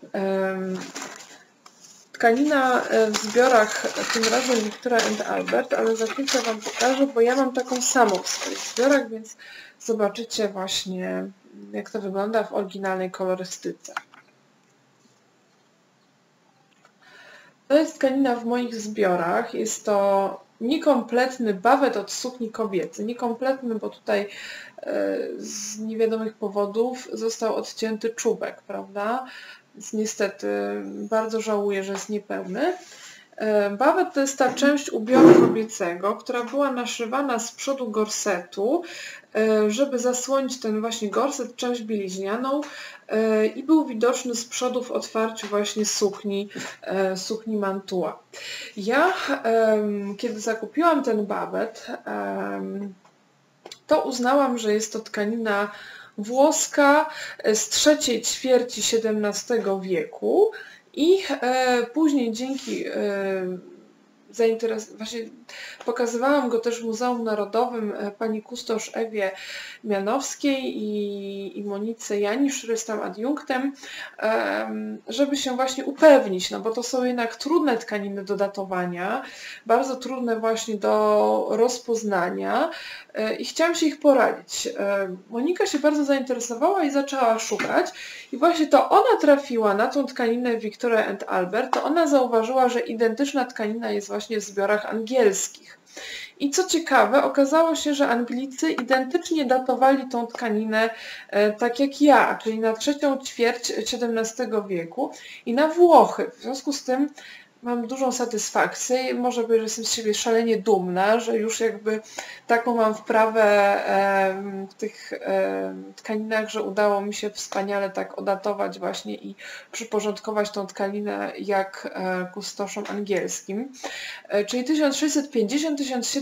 Tkanina w zbiorach, tym razem Victoria & Albert, ale za chwilę Wam pokażę, bo ja mam taką samą w swoich zbiorach, więc zobaczycie właśnie, jak to wygląda w oryginalnej kolorystyce. To jest tkanina w moich zbiorach, jest to niekompletny bawet od sukni kobiecej. Niekompletny, bo tutaj z niewiadomych powodów został odcięty czubek, prawda? Więc niestety bardzo żałuję, że jest niepełny. Bawet to jest ta część ubioru kobiecego, która była naszywana z przodu gorsetu, żeby zasłonić ten właśnie gorset, część bieliźnianą i był widoczny z przodu w otwarciu właśnie sukni mantua. Ja, kiedy zakupiłam ten bawet, to uznałam, że jest to tkanina włoska z trzeciej ćwierci XVII wieku i później dzięki właśnie pokazywałam go też w Muzeum Narodowym pani kustosz Ewie Mianowskiej i Monice Janisz, który jest tam adiunktem, żeby się właśnie upewnić, no bo to są jednak trudne tkaniny do datowania, bardzo trudne właśnie do rozpoznania i chciałam się ich poradzić. Monika się bardzo zainteresowała i zaczęła szukać i właśnie to ona trafiła na tą tkaninę Victoria and Albert, to ona zauważyła, że identyczna tkanina jest właśnie w zbiorach angielskich. I co ciekawe, okazało się, że Anglicy identycznie datowali tą tkaninę tak jak ja, czyli na trzecią ćwierć XVII wieku i na Włochy. W związku z tym mam dużą satysfakcję, może powiedzieć, że jestem z siebie szalenie dumna, że już jakby taką mam wprawę w tych tkaninach, że udało mi się wspaniale tak odatować właśnie i przyporządkować tą tkaninę jak kustoszom angielskim. Czyli 1650,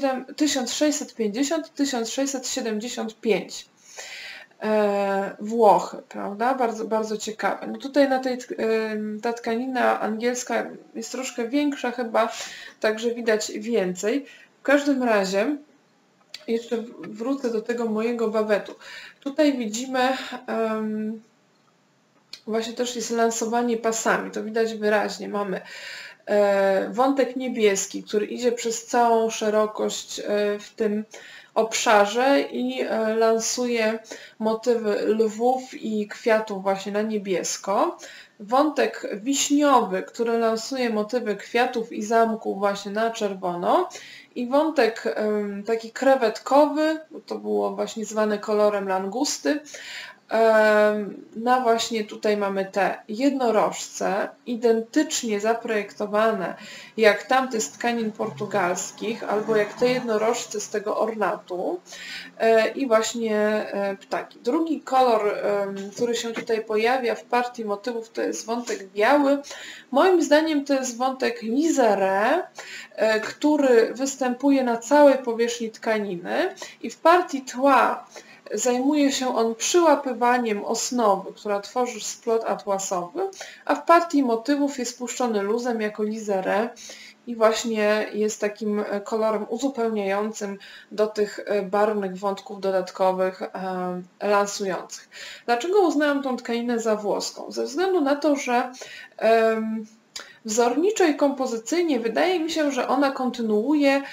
1675. Włochy, prawda? Bardzo, bardzo ciekawe. No tutaj ta tkanina angielska jest troszkę większa chyba, także widać więcej. W każdym razie, jeszcze wrócę do tego mojego bawetu. Tutaj widzimy, właśnie też jest lansowanie pasami, to widać wyraźnie. Mamy wątek niebieski, który idzie przez całą szerokość w tym obszarze i lansuje motywy lwów i kwiatów właśnie na niebiesko. Wątek wiśniowy, który lansuje motywy kwiatów i zamków właśnie na czerwono. I wątek taki krewetkowy, to było właśnie zwane kolorem langusty. Na właśnie tutaj mamy te jednorożce, identycznie zaprojektowane jak tamte z tkanin portugalskich, albo jak te jednorożce z tego ornatu i właśnie ptaki. Drugi kolor, który się tutaj pojawia w partii motywów, to jest wątek biały. Moim zdaniem to jest wątek liséré, który występuje na całej powierzchni tkaniny i w partii tła zajmuje się on przyłapywaniem osnowy, która tworzy splot atłasowy, a w partii motywów jest puszczony luzem jako liséré i właśnie jest takim kolorem uzupełniającym do tych barwnych wątków dodatkowych lansujących. Dlaczego uznałam tą tkaninę za włoską? Ze względu na to, że wzorniczo i kompozycyjnie wydaje mi się, że ona kontynuuje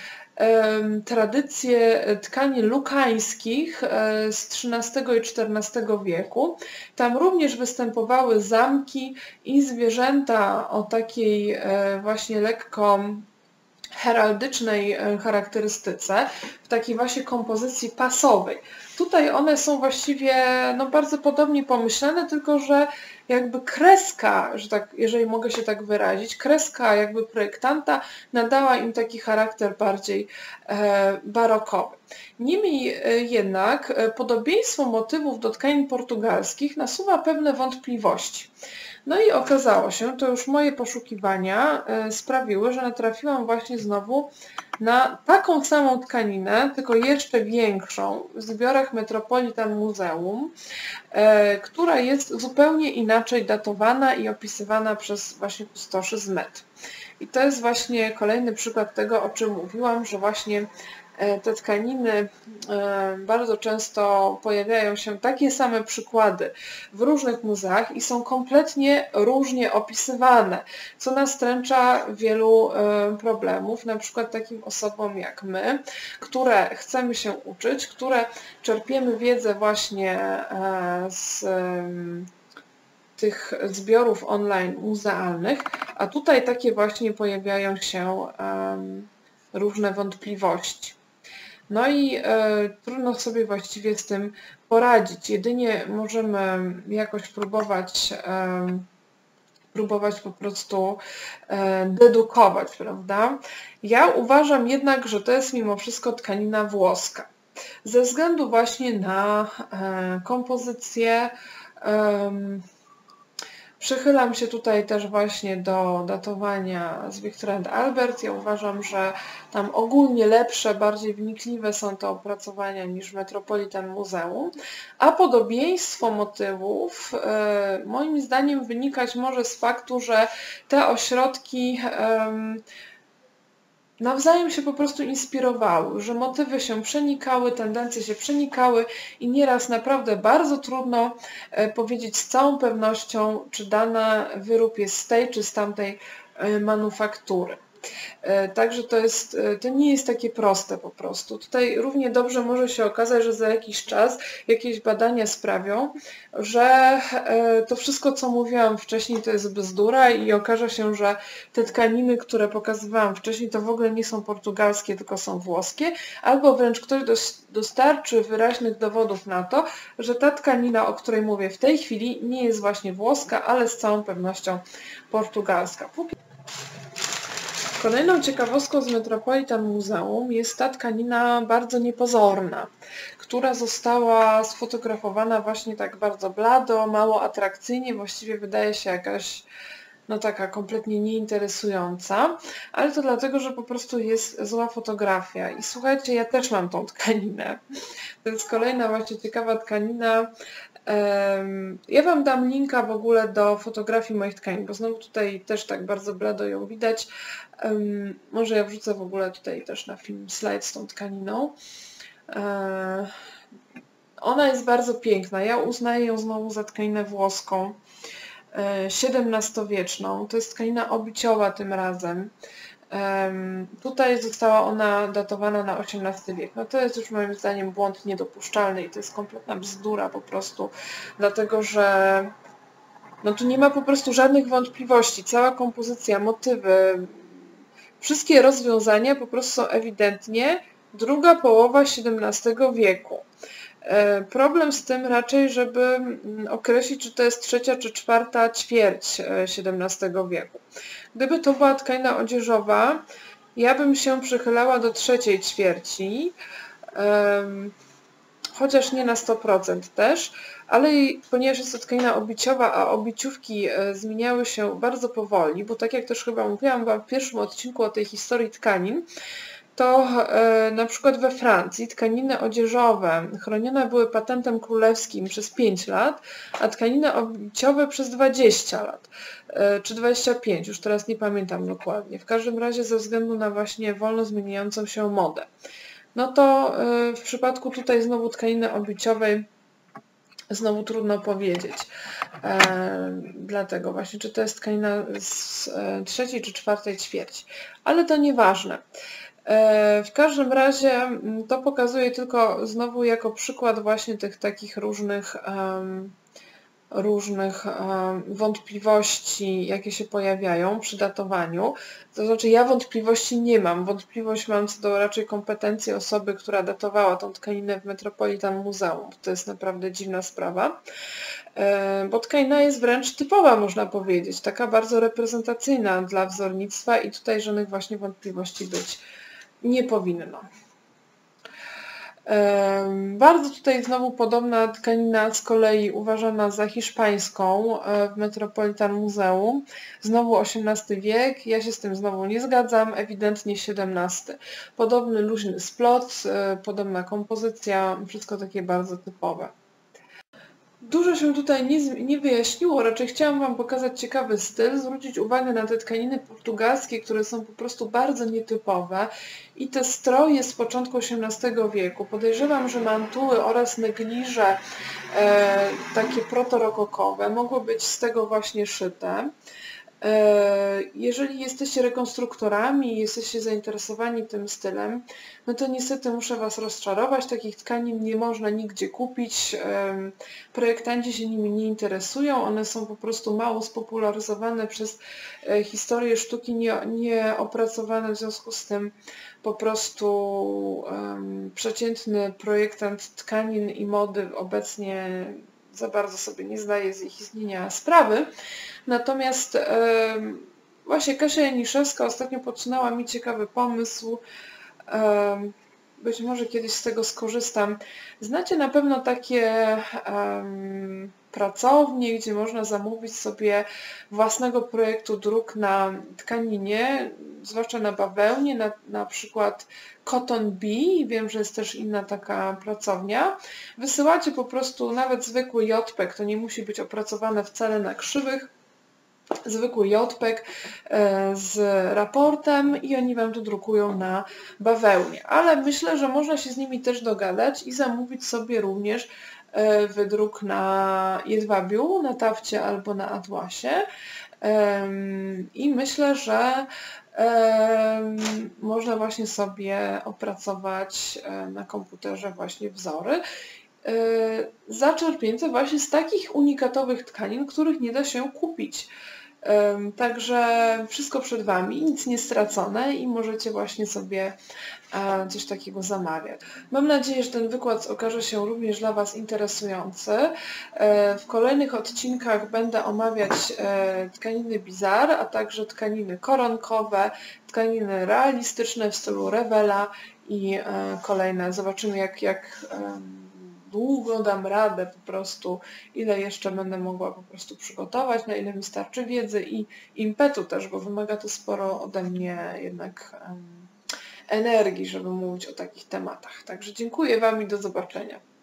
tradycje tkanin lukańskich z XIII i XIV wieku. Tam również występowały zamki i zwierzęta o takiej właśnie lekko heraldycznej charakterystyce, w takiej właśnie kompozycji pasowej. Tutaj one są właściwie bardzo podobnie pomyślane, tylko że jakby kreska, że tak, jeżeli mogę się tak wyrazić, kreska jakby projektanta nadała im taki charakter bardziej barokowy. Niemniej jednak podobieństwo motywów do tkanin portugalskich nasuwa pewne wątpliwości. No i okazało się, to już moje poszukiwania sprawiły, że natrafiłam właśnie znowu na taką samą tkaninę, tylko jeszcze większą w zbiorach Metropolitan Museum, która jest zupełnie inaczej datowana i opisywana przez właśnie kustoszy z Met. I to jest właśnie kolejny przykład tego, o czym mówiłam, że właśnie te tkaniny bardzo często pojawiają się takie same przykłady w różnych muzeach i są kompletnie różnie opisywane, co nastręcza wielu problemów, na przykład takim osobom jak my, które chcemy się uczyć, które czerpiemy wiedzę właśnie z tych zbiorów online muzealnych, a tutaj takie właśnie pojawiają się różne wątpliwości. No i trudno sobie właściwie z tym poradzić. Jedynie możemy jakoś próbować po prostu dedukować, prawda? Ja uważam jednak, że to jest mimo wszystko tkanina włoska. Ze względu właśnie na kompozycję. Przychylam się tutaj też właśnie do datowania z Victor and Albert. Ja uważam, że tam ogólnie lepsze, bardziej wnikliwe są te opracowania niż w Metropolitan Muzeum, a podobieństwo motywów moim zdaniem wynikać może z faktu, że te ośrodki nawzajem się po prostu inspirowały, że motywy się przenikały, tendencje się przenikały i nieraz naprawdę bardzo trudno powiedzieć z całą pewnością, czy dany wyrób jest z tej czy z tamtej manufaktury. Także to nie jest takie proste po prostu. Tutaj równie dobrze może się okazać, że za jakiś czas jakieś badania sprawią, że to wszystko, co mówiłam wcześniej, to jest bzdura i okaże się, że te tkaniny, które pokazywałam wcześniej, to w ogóle nie są portugalskie, tylko są włoskie, albo wręcz ktoś dostarczy wyraźnych dowodów na to, że ta tkanina, o której mówię w tej chwili, nie jest właśnie włoska, ale z całą pewnością portugalska. Kolejną ciekawostką z Metropolitan Muzeum jest ta tkanina bardzo niepozorna, która została sfotografowana właśnie tak bardzo blado, mało atrakcyjnie, właściwie wydaje się jakaś taka kompletnie nieinteresująca, ale to dlatego, że po prostu jest zła fotografia. I słuchajcie, ja też mam tą tkaninę. To jest kolejna właśnie ciekawa tkanina. Ja Wam dam linka w ogóle do fotografii moich tkanin, bo znowu tutaj też tak bardzo blado ją widać. Może ja wrzucę w ogóle tutaj też na film slajd z tą tkaniną. Ona jest bardzo piękna. Ja uznaję ją znowu za tkaninę włoską, XVII-wieczną. To jest tkanina obiciowa tym razem. Tutaj została ona datowana na XVIII wiek. No to jest już moim zdaniem błąd niedopuszczalny i to jest kompletna bzdura po prostu, dlatego że tu nie ma po prostu żadnych wątpliwości. Cała kompozycja, motywy, wszystkie rozwiązania po prostu są ewidentnie druga połowa XVII wieku. Problem z tym raczej, żeby określić, czy to jest trzecia czy czwarta ćwierć XVII wieku. Gdyby to była tkanina odzieżowa, ja bym się przychylała do trzeciej ćwierci, chociaż nie na 100% też, ale ponieważ jest to tkanina obiciowa, a obiciówki zmieniały się bardzo powoli, bo tak jak też chyba mówiłam Wam w pierwszym odcinku o tej historii tkanin, to na przykład we Francji tkaniny odzieżowe chronione były patentem królewskim przez 5 lat, a tkaniny obiciowe przez 20 lat, czy 25, już teraz nie pamiętam dokładnie. W każdym razie ze względu na właśnie wolno zmieniającą się modę. No to w przypadku tutaj znowu tkaniny obiciowej znowu trudno powiedzieć. Dlatego właśnie, czy to jest tkanina z trzeciej czy czwartej ćwierci. Ale to nieważne. W każdym razie to pokazuje tylko znowu jako przykład właśnie tych takich różnych wątpliwości, jakie się pojawiają przy datowaniu. To znaczy ja wątpliwości nie mam. Wątpliwość mam co do raczej kompetencji osoby, która datowała tą tkaninę w Metropolitan Muzeum. To jest naprawdę dziwna sprawa. Bo tkanina jest wręcz typowa, można powiedzieć. Taka bardzo reprezentacyjna dla wzornictwa i tutaj żadnych właśnie wątpliwości być nie powinno. Bardzo tutaj znowu podobna tkanina z kolei uważana za hiszpańską w Metropolitan Muzeum. Znowu XVIII wiek, ja się z tym znowu nie zgadzam, ewidentnie XVII. Podobny luźny splot, podobna kompozycja, wszystko takie bardzo typowe. Dużo się tutaj nie wyjaśniło, raczej chciałam Wam pokazać ciekawy styl, zwrócić uwagę na te tkaniny portugalskie, które są po prostu bardzo nietypowe i te stroje z początku XVIII wieku. Podejrzewam, że mantuły oraz negliże takie protorokokowe mogły być z tego właśnie szyte. Jeżeli jesteście rekonstruktorami i jesteście zainteresowani tym stylem, no to niestety muszę Was rozczarować. Takich tkanin nie można nigdzie kupić. Projektanci się nimi nie interesują. One są po prostu mało spopularyzowane przez historię sztuki, nie opracowane, w związku z tym po prostu przeciętny projektant tkanin i mody obecnie za bardzo sobie nie zdaje z ich istnienia sprawy. Natomiast właśnie Kasia Janiszewska ostatnio podsunęła mi ciekawy pomysł. Być może kiedyś z tego skorzystam. Znacie na pewno takie pracownie, gdzie można zamówić sobie własnego projektu druk na tkaninie, zwłaszcza na bawełnie, na przykład Cotton Bee, wiem, że jest też inna taka pracownia. Wysyłacie po prostu nawet zwykły JPEG, to nie musi być opracowane wcale na krzywych, zwykły JPEG z raportem i oni Wam to drukują na bawełnie. Ale myślę, że można się z nimi też dogadać i zamówić sobie również wydruk na jedwabiu, na tafcie albo na atłasie. I myślę, że można właśnie sobie opracować na komputerze właśnie wzory zaczerpnięte właśnie z takich unikatowych tkanin, których nie da się kupić. Także wszystko przed Wami, nic nie stracone i możecie właśnie sobie coś takiego zamawiać. Mam nadzieję, że ten wykład okaże się również dla Was interesujący. W kolejnych odcinkach będę omawiać tkaniny bizar, a także tkaniny koronkowe, tkaniny realistyczne w stylu Revela i kolejne. Zobaczymy jak długo dam radę po prostu, ile jeszcze będę mogła po prostu przygotować, na ile mi starczy wiedzy i impetu też, bo wymaga to sporo ode mnie jednak energii, żeby mówić o takich tematach. Także dziękuję Wam i do zobaczenia.